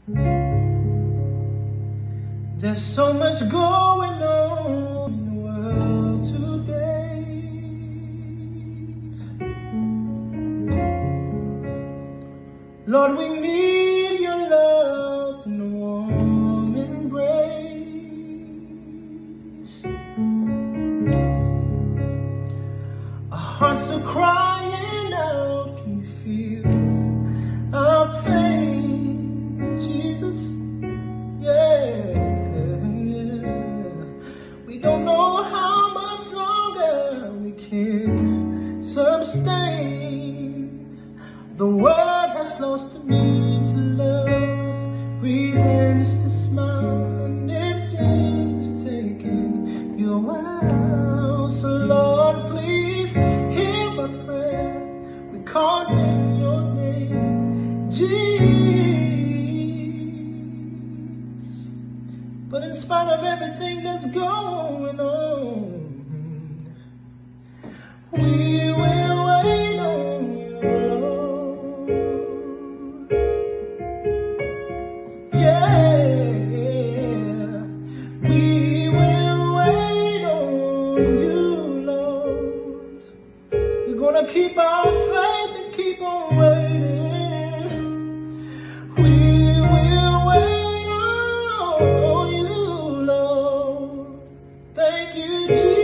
There's so much going on in the world today. Lord, we need your love and a warm embrace. Our hearts are crying out, can you feel our pain, Jesus? Yeah. We don't know how much longer we can sustain. The world has lost the need to love, reasons to smile, and it seems it's taking you a while. So Lord, please hear my prayer. We call in your name, Jesus. But in spite of everything that's going on, we will wait on you, Lord. Yeah, we will wait on you, Lord. We're gonna keep our faith and keep on waiting. We will wait on you, Lord. Thank you, Jesus.